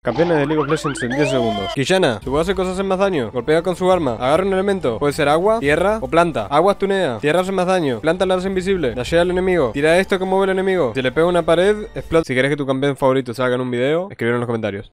Campeones de League of Legends en 10 segundos. Qiyana, si puede hacer cosas en más daño, golpea con su arma, agarra un elemento. Puede ser agua, tierra o planta. Agua estunea, tierra hace más daño, planta la hace invisible, dashea al enemigo, tira esto que mueve el enemigo. Si le pega una pared, explota. Si querés que tu campeón favorito salga en un video, escribirlo en los comentarios.